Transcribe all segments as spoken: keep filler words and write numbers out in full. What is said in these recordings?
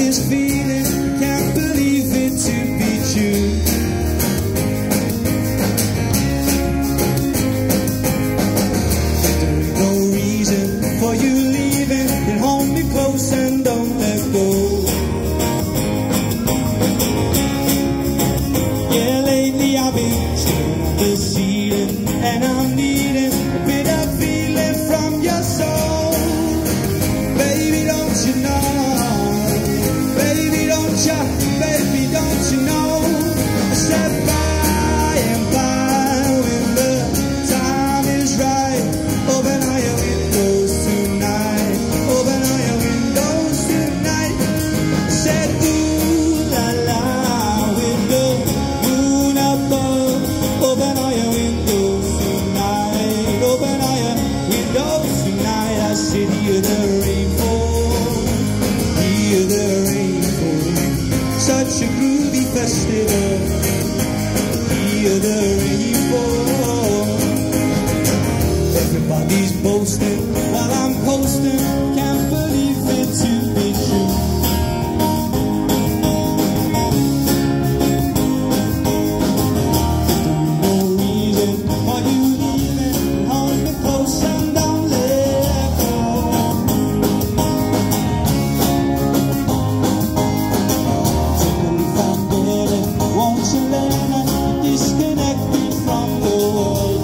this feeling, can't believe it to be true. There's no reason for you leaving, you hold me close and don't let go. Yeah, lately I've been staring at the ceiling, and I'm needing a bit of feeling from your soul. Baby, don't you know? Baby, don't you? Baby, don't you know? I said by and by when the time is right. Open all your windows tonight. Open all your windows tonight. I said ooh la la with the moon above. Open all your windows tonight. Open all your windows tonight. I said hear the rain fall, hear the rain fall. Such a groovy festival. Hear the rain fall. Everybody's boasting while I'm posting. Can't believe it to be true. No reason for you leaving. Hold me close and don't let go. Tickle if I'm better, won't you learn it? Disconnect me from the world.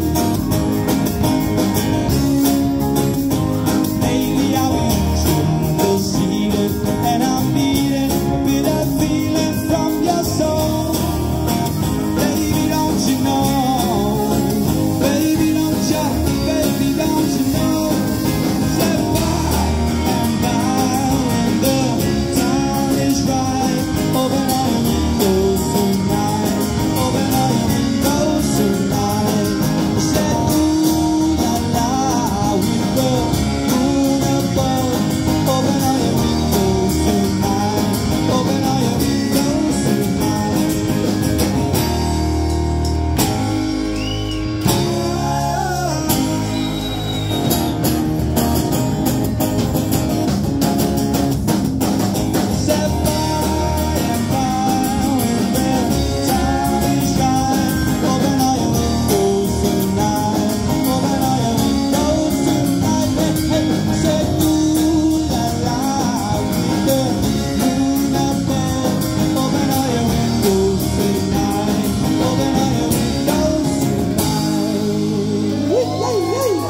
Lately I've been staring at the ceiling, and I'm needing a bit of feeling from your soul. Baby, don't you know? Baby, don't you? Baby, don't you know? Say bye and bye when the time is right. Open all your windows tonight. Open all your windows tonight. I said ooh la la with the moon above. Open all your windows tonight. Open all your windows tonight. Said bye and bye when the time is right. Open all your windows tonight. Open all your windows tonight. Hey, hey. Said ooh la la with the moon above. Open all your windows tonight. Open all your windows tonight.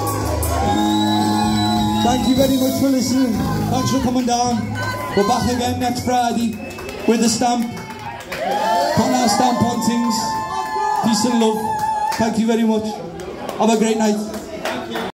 Thank you very much for listening. Thanks for coming down. We're back again next Friday with the stamp. Putting our stamp on things. Peace and love. Thank you very much. Have a great night.